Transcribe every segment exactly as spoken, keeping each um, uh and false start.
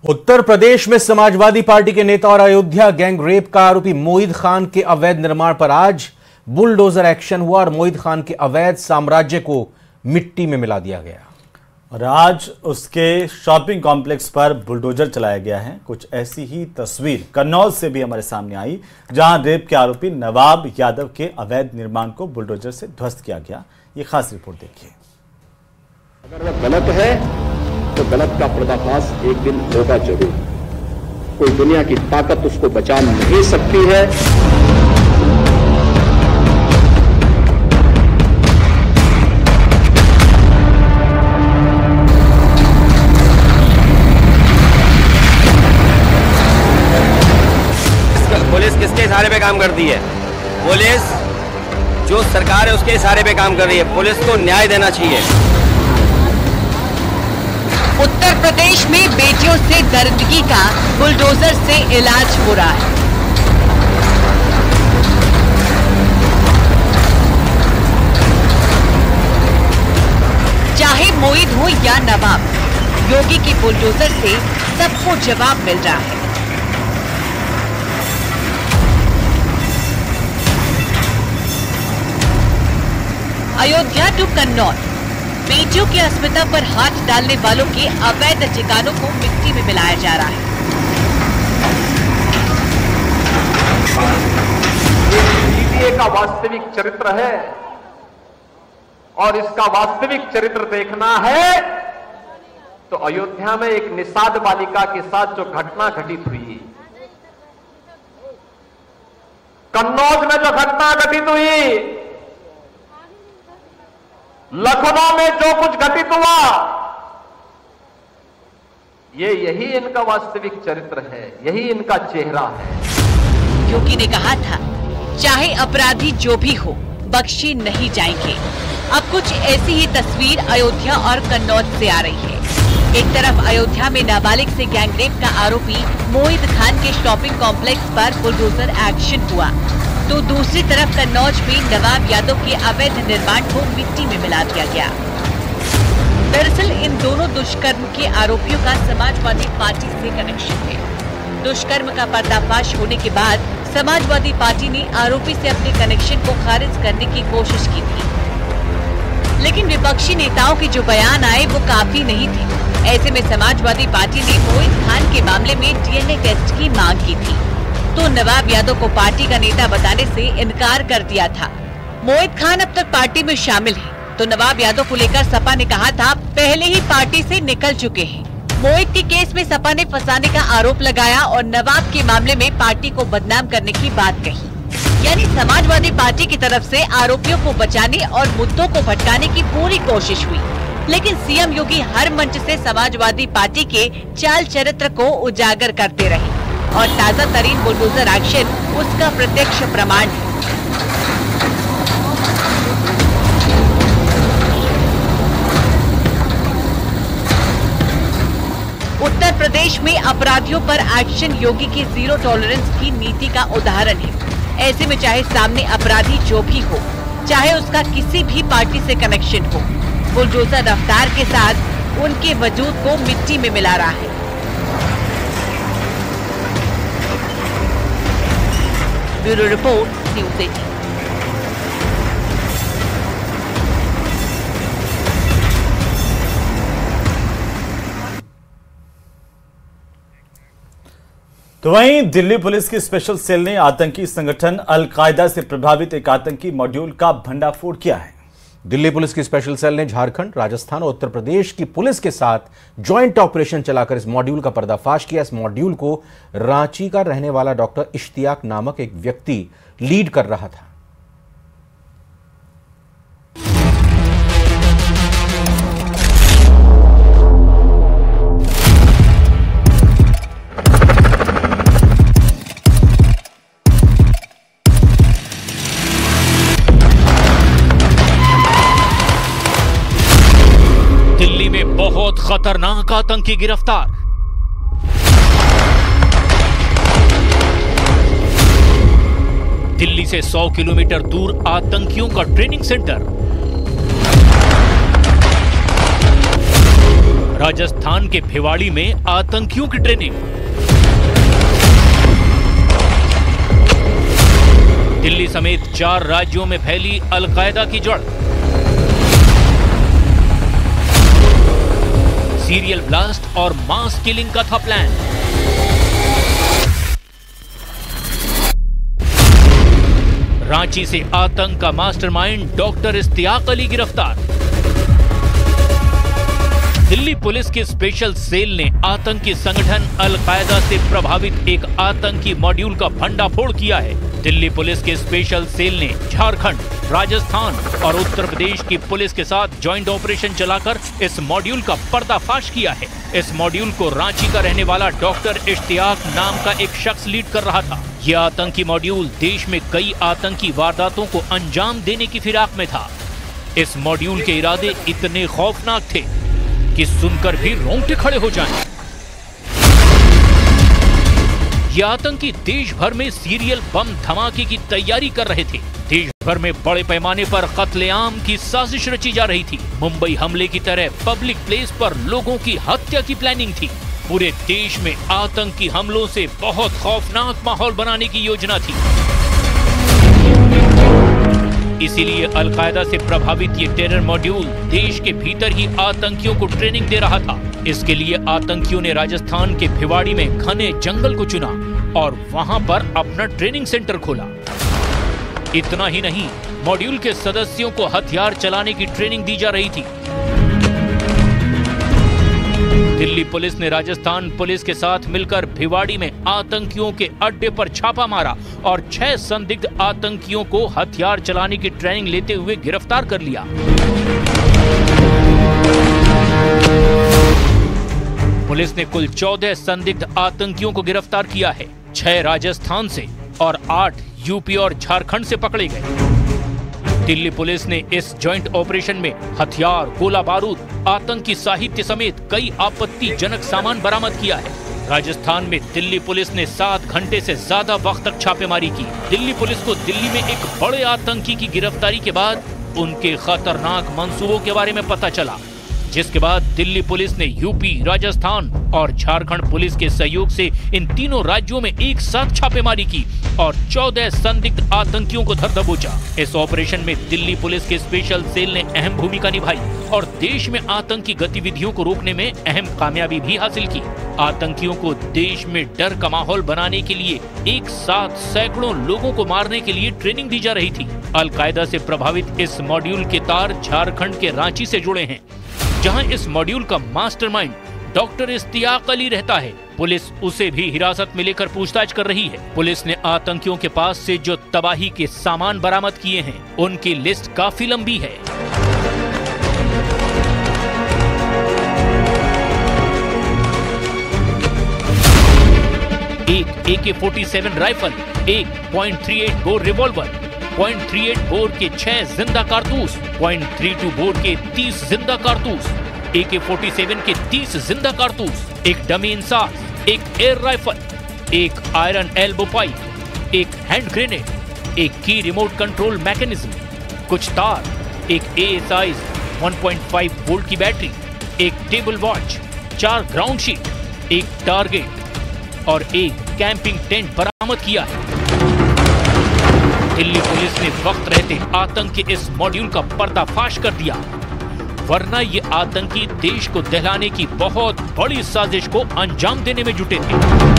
उत्तर प्रदेश में समाजवादी पार्टी के नेता और अयोध्या गैंग रेप का आरोपी मोहित खान के अवैध निर्माण पर आज बुलडोजर एक्शन हुआ और मोहित खान के अवैध साम्राज्य को मिट्टी में मिला दिया गया। और आज उसके शॉपिंग कॉम्प्लेक्स पर बुलडोजर चलाया गया है। कुछ ऐसी ही तस्वीर कन्नौज से भी हमारे सामने आई, जहां रेप के आरोपी नवाब यादव के अवैध निर्माण को बुलडोजर से ध्वस्त किया गया। ये खास रिपोर्ट देखिए। अगर वह गलत है तो गलत का पर्दाफाश एक दिन होगा जरूर। कोई दुनिया की ताकत उसको बचा नहीं सकती है। पुलिस किसके इशारे पे काम करती है? पुलिस जो सरकार है उसके इशारे पे काम कर रही है। पुलिस को न्याय देना चाहिए। उत्तर प्रदेश में बेटियों से दरिंदगी का बुलडोजर से इलाज हो रहा है। चाहे मोहित हो या नवाब, योगी की बुलडोजर से सबको जवाब मिल रहा है। अयोध्या टू कन्नौज, बेटियों की अस्मिता पर हाथ डालने वालों के अवैध ठिकानों को मिट्टी में मिलाया जा रहा है। सीबीआई का वास्तविक चरित्र है और इसका वास्तविक चरित्र देखना है तो अयोध्या में एक निषाद बालिका के साथ जो घटना घटित हुई, कन्नौज में जो घटना घटित हुई, लखनऊ में जो कुछ घटित हुआ, ये यही इनका वास्तविक चरित्र है, यही इनका चेहरा है। योगी ने कहा था, चाहे अपराधी जो भी हो, बख्शे नहीं जाएंगे। अब कुछ ऐसी ही तस्वीर अयोध्या और कन्नौज से आ रही है। एक तरफ अयोध्या में नाबालिग से गैंगरेप का आरोपी मोहित खान के शॉपिंग कॉम्प्लेक्स पर बुलडोजर एक्शन हुआ, तो दूसरी तरफ कन्नौज में नवाब यादव के अवैध निर्माण को मिट्टी में मिला दिया गया। दरअसल इन दोनों दुष्कर्म के आरोपियों का समाजवादी पार्टी से कनेक्शन है। दुष्कर्म का पर्दाफाश होने के बाद समाजवादी पार्टी ने आरोपी से अपने कनेक्शन को खारिज करने की कोशिश की थी, लेकिन विपक्षी नेताओं के जो बयान आए वो काफी नहीं थे। ऐसे में समाजवादी पार्टी ने मोहित खान के मामले में डीएनए टेस्ट की मांग की थी, तो नवाब यादव को पार्टी का नेता बताने से इनकार कर दिया था। मोहित खान अब तक पार्टी में शामिल है, तो नवाब यादव को लेकर सपा ने कहा था पहले ही पार्टी से निकल चुके हैं। मोहित के केस में सपा ने फंसाने का आरोप लगाया और नवाब के मामले में पार्टी को बदनाम करने की बात कही। यानी समाजवादी पार्टी की तरफ से आरोपियों को बचाने और मुद्दों को भटकाने की पूरी कोशिश हुई, लेकिन सीएम योगी हर मंच से समाजवादी पार्टी के चाल चरित्र को उजागर करते रहे और ताजा तरीन बुलडोजर एक्शन उसका प्रत्यक्ष प्रमाण है। उत्तर प्रदेश में अपराधियों पर एक्शन योगी की जीरो टॉलरेंस की नीति का उदाहरण है। ऐसे में चाहे सामने अपराधी जो भी हो, चाहे उसका किसी भी पार्टी से कनेक्शन हो, बुलडोजर रफ्तार के साथ उनके वजूद को मिट्टी में मिला रहा है। Bureau report, news eighteen. तो वहीं दिल्ली पुलिस की स्पेशल सेल ने आतंकी संगठन अल-कायदा से प्रभावित एक आतंकी मॉड्यूल का भंडाफोड़ किया है। दिल्ली पुलिस की स्पेशल सेल ने झारखंड, राजस्थान और उत्तर प्रदेश की पुलिस के साथ ज्वाइंट ऑपरेशन चलाकर इस मॉड्यूल का पर्दाफाश किया। इस मॉड्यूल को रांची का रहने वाला डॉक्टर इश्तियाक नामक एक व्यक्ति लीड कर रहा था। दिल्ली में बहुत खतरनाक आतंकी गिरफ्तार। दिल्ली से सौ किलोमीटर दूर आतंकियों का ट्रेनिंग सेंटर। राजस्थान के भिवाड़ी में आतंकियों की ट्रेनिंग। दिल्ली समेत चार राज्यों में फैली अलकायदा की जड़। सीरियल ब्लास्ट और मास किलिंग का था प्लान। रांची से आतंक का मास्टरमाइंड डॉक्टर इश्तियाक अली गिरफ्तार। दिल्ली पुलिस के स्पेशल सेल ने आतंकी संगठन अलकायदा से प्रभावित एक आतंकी मॉड्यूल का भंडाफोड़ किया है। दिल्ली पुलिस के स्पेशल सेल ने झारखंड, राजस्थान और उत्तर प्रदेश की पुलिस के साथ ज्वाइंट ऑपरेशन चलाकर इस मॉड्यूल का पर्दाफाश किया है। इस मॉड्यूल को रांची का रहने वाला डॉक्टर इश्तियाक नाम का एक शख्स लीड कर रहा था। यह आतंकी मॉड्यूल देश में कई आतंकी वारदातों को अंजाम देने की फिराक में था। इस मॉड्यूल के इरादे इतने खौफनाक थे कि सुनकर भी रोंगटे खड़े हो जाएं। ये आतंकी देश भर में सीरियल बम धमाके की तैयारी कर रहे थे। देश भर में बड़े पैमाने पर कत्लेआम की साजिश रची जा रही थी। मुंबई हमले की तरह पब्लिक प्लेस पर लोगों की हत्या की प्लानिंग थी। पूरे देश में आतंकी हमलों से बहुत खौफनाक माहौल बनाने की योजना थी। इसीलिए अलकायदा से प्रभावित ये टेरर मॉड्यूल देश के भीतर ही आतंकियों को ट्रेनिंग दे रहा था। इसके लिए आतंकियों ने राजस्थान के भिवाड़ी में घने जंगल को चुना और वहां पर अपना ट्रेनिंग सेंटर खोला। इतना ही नहीं, मॉड्यूल के सदस्यों को हथियार चलाने की ट्रेनिंग दी जा रही थी। दिल्ली पुलिस ने राजस्थान पुलिस के साथ मिलकर भिवाड़ी में आतंकियों के अड्डे पर छापा मारा और छह संदिग्ध आतंकियों को हथियार चलाने की ट्रेनिंग लेते हुए गिरफ्तार कर लिया। पुलिस ने कुल चौदह संदिग्ध आतंकियों को गिरफ्तार किया है। छह राजस्थान से और आठ यूपी और झारखंड से पकड़े गए। दिल्ली पुलिस ने इस जॉइंट ऑपरेशन में हथियार, गोला बारूद, आतंकी साहित्य समेत कई आपत्तिजनक सामान बरामद किया है। राजस्थान में दिल्ली पुलिस ने सात घंटे से ज्यादा वक्त तक छापेमारी की। दिल्ली पुलिस को दिल्ली में एक बड़े आतंकी की गिरफ्तारी के बाद उनके खतरनाक मंसूबों के बारे में पता चला, जिसके बाद दिल्ली पुलिस ने यूपी, राजस्थान और झारखंड पुलिस के सहयोग से इन तीनों राज्यों में एक साथ छापेमारी की और चौदह संदिग्ध आतंकियों को धर दबोचा। इस ऑपरेशन में दिल्ली पुलिस के स्पेशल सेल ने अहम भूमिका निभाई और देश में आतंकी गतिविधियों को रोकने में अहम कामयाबी भी हासिल की। आतंकियों को देश में डर का माहौल बनाने के लिए एक साथ सैकड़ों लोगों को मारने के लिए ट्रेनिंग दी जा रही थी। अलकायदा से प्रभावित इस मॉड्यूल के तार झारखंड के रांची से जुड़े हैं, जहां इस मॉड्यूल का मास्टरमाइंड डॉक्टर इश्तियाक अली रहता है। पुलिस उसे भी हिरासत में लेकर पूछताछ कर रही है। पुलिस ने आतंकियों के पास से जो तबाही के सामान बरामद किए हैं, उनकी लिस्ट काफी लंबी है। एक A K forty seven rifle, एक point three eight bore revolver, point three eight bore के छह जिंदा कारतूस, पॉइंट थ्री टू बोर के तीस जिंदा कारतूस, ए के फोर्टी सेवन के तीस जिंदा कारतूस, एक डमी इंसास, एक एयर राइफल, एक आयरन एल्बो पाइप, एक हैंड ग्रेनेड, एक की रिमोट कंट्रोल मैकेनिज्म, कुछ तार, एक A S I one point five volt की बैटरी, एक टेबल वॉच, चार ग्राउंड शीट, एक टारगेट और एक कैंपिंग टेंट बरामद किया है। दिल्ली पुलिस ने वक्त रहते आतंक के इस मॉड्यूल का पर्दाफाश कर दिया, वरना ये आतंकी देश को दहलाने की बहुत बड़ी साजिश को अंजाम देने में जुटे थे।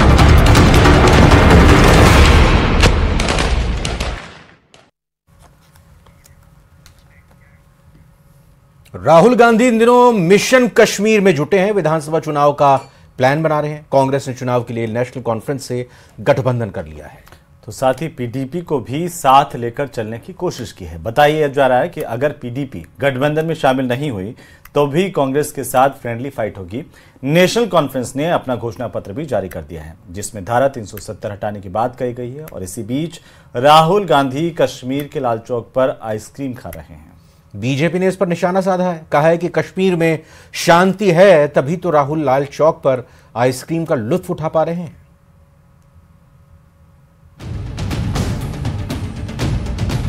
राहुल गांधी इन दिनों मिशन कश्मीर में जुटे हैं। विधानसभा चुनाव का प्लान बना रहे हैं। कांग्रेस ने चुनाव के लिए नेशनल कॉन्फ्रेंस से गठबंधन कर लिया है, तो साथ ही पीडीपी को भी साथ लेकर चलने की कोशिश की है। बताया जा रहा है कि अगर पीडीपी गठबंधन में शामिल नहीं हुई तो भी कांग्रेस के साथ फ्रेंडली फाइट होगी। नेशनल कॉन्फ्रेंस ने अपना घोषणा पत्र भी जारी कर दिया है, जिसमें धारा तीन सौ सत्तर हटाने की बात कही गई है। और इसी बीच राहुल गांधी कश्मीर के लाल चौक पर आइसक्रीम खा रहे हैं। बीजेपी ने इस पर निशाना साधा है, कहा है कि कश्मीर में शांति है तभी तो राहुल लाल चौक पर आइसक्रीम का लुत्फ उठा पा रहे हैं।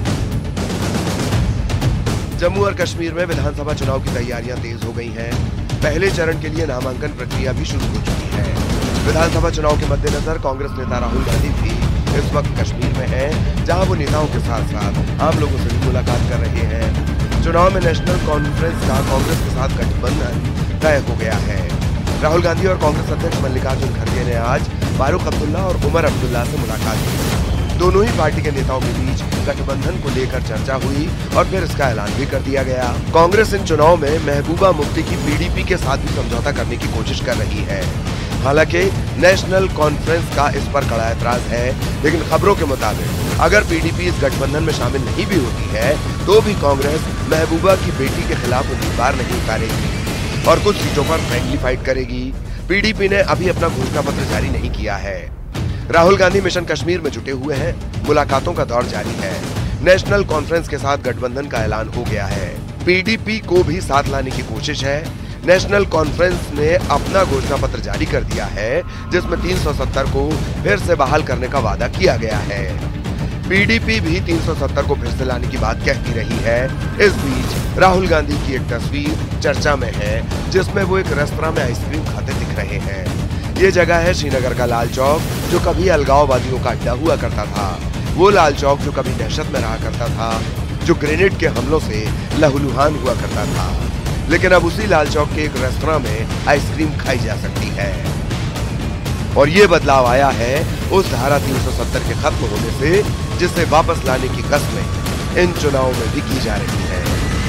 जम्मू और कश्मीर में विधानसभा चुनाव की तैयारियां तेज हो गई हैं। पहले चरण के लिए नामांकन प्रक्रिया भी शुरू हो चुकी है। विधानसभा चुनाव के मद्देनजर कांग्रेस नेता राहुल गांधी भी इस वक्त कश्मीर में हैं, जहां वो नेताओं के साथ साथ आम लोगों से भी मुलाकात कर रहे हैं। चुनाव में नेशनल कॉन्फ्रेंस का कांग्रेस के साथ गठबंधन तय हो गया है। राहुल गांधी और कांग्रेस अध्यक्ष मल्लिकार्जुन खड़गे ने आज फारूक अब्दुल्ला और उमर अब्दुल्ला से मुलाकात की। दोनों ही पार्टी के नेताओं के बीच गठबंधन को लेकर चर्चा हुई और फिर इसका ऐलान भी कर दिया गया। कांग्रेस इन चुनाव में महबूबा मुफ्ती की पीडीपी के साथ भी समझौता करने की कोशिश कर रही है। हालांकि नेशनल कॉन्फ्रेंस का इस पर कड़ा ऐतराज है, लेकिन खबरों के मुताबिक अगर पीडीपी इस गठबंधन में शामिल नहीं भी होती है तो भी कांग्रेस महबूबा की बेटी के खिलाफ उम्मीदवार नहीं उतारेगी और कुछ सीटों पर फ्रेंडली फाइट करेगी। पीडीपी ने अभी अपना घोषणा पत्र जारी नहीं किया है। राहुल गांधी मिशन कश्मीर में जुटे हुए हैं, मुलाकातों का दौर जारी है। नेशनल कॉन्फ्रेंस के साथ गठबंधन का ऐलान हो गया है। पीडीपी को भी साथ लाने की कोशिश है। नेशनल कॉन्फ्रेंस ने अपना घोषणा पत्र जारी कर दिया है, जिसमें तीन सौ सत्तर को फिर से बहाल करने का वादा किया गया है। पीडीपी भी तीन सौ सत्तर को फिर से लाने की बात कहती रही है। इस बीच राहुल गांधी की एक तस्वीर चर्चा में है, जिसमें वो एक रेस्तरां में आइसक्रीम खाते दिख रहे हैं। ये जगह है श्रीनगर का लाल चौक, जो कभी अलगाववादियों का अड्डा हुआ करता था। वो लाल चौक जो कभी दहशत में रहा करता था, जो ग्रेनेड के हमलों से लहूलुहान हुआ करता था। लेकिन अब उसी लाल चौक के एक रेस्तरां में आइसक्रीम खाई जा सकती है। और ये बदलाव आया है उस धारा तीन सौ सत्तर के खत्म होने से, जिसे वापस लाने की कस्में इन चुनावों में भी की जा रही है।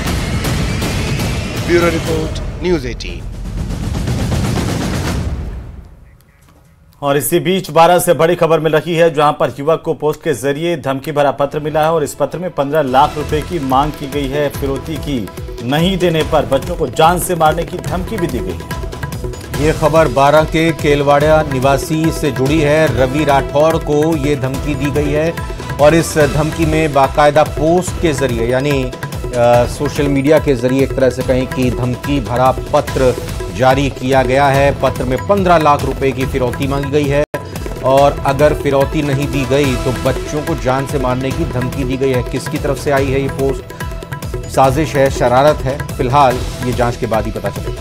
ब्यूरो रिपोर्ट, न्यूज़ अठारह। और इसी बीच बारह से बड़ी खबर मिल रही है, जहां पर युवक को पोस्ट के जरिए धमकी भरा पत्र मिला है और इस पत्र में पंद्रह लाख रुपए की मांग की गई है। फिरौती की नहीं देने पर बच्चों को जान से मारने की धमकी भी दी गई है। ये खबर बारह के केलवाड़ा निवासी से जुड़ी है। रवि राठौर को ये धमकी दी गई है और इस धमकी में बाकायदा पोस्ट के जरिए, यानी सोशल मीडिया के जरिए एक तरह से कहें कि धमकी भरा पत्र जारी किया गया है। पत्र में पंद्रह लाख रुपए की फिरौती मांगी गई है और अगर फिरौती नहीं दी गई तो बच्चों को जान से मारने की धमकी दी गई है। किसकी तरफ से आई है ये पोस्ट? साजिश है, शरारत है? फिलहाल ये जांच के बाद ही पता चलेगा।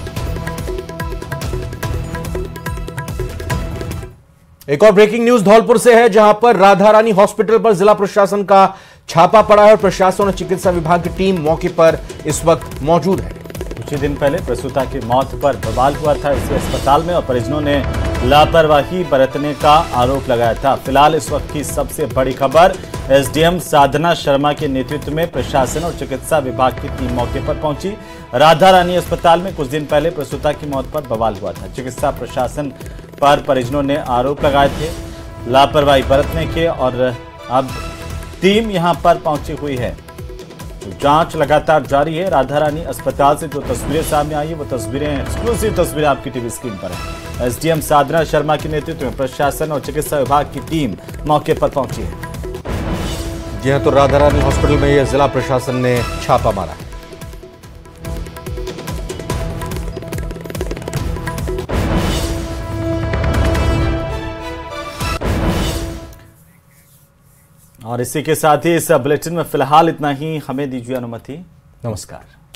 एक और ब्रेकिंग न्यूज धौलपुर से है, जहां पर राधा रानी हॉस्पिटल पर जिला प्रशासन का छापा पड़ा है और प्रशासन और चिकित्सा विभाग की टीम मौके पर इस वक्त मौजूद है। कुछ ही दिन पहले प्रसूता की मौत पर बवाल हुआ था इस अस्पताल में और परिजनों ने लापरवाही बरतने का आरोप लगाया था। फिलहाल इस वक्त की सबसे बड़ी खबर, एसडीएम साधना शर्मा के नेतृत्व में प्रशासन और चिकित्सा विभाग की टीम मौके पर पहुंची। राधा रानी अस्पताल में कुछ दिन पहले प्रसूता की मौत पर बवाल हुआ था। चिकित्सा प्रशासन पर परिजनों ने आरोप लगाए थे लापरवाही बरतने के और अब टीम यहां पर पहुंची हुई है। तो जांच लगातार जारी है। राधा रानी अस्पताल से जो तस्वीरें सामने आई है वो तस्वीरें, एक्सक्लूसिव तस्वीरें आपकी टीवी स्क्रीन पर है। एसडीएम साधना शर्मा के नेतृत्व में प्रशासन और चिकित्सा विभाग की टीम मौके पर पहुंची है। जी हां, तो राधा रानी हॉस्पिटल में यह जिला प्रशासन ने छापा मारा है। और इसी के साथ ही इस बुलेटिन में फिलहाल इतना ही। हमें दीजिए अनुमति। नमस्कार।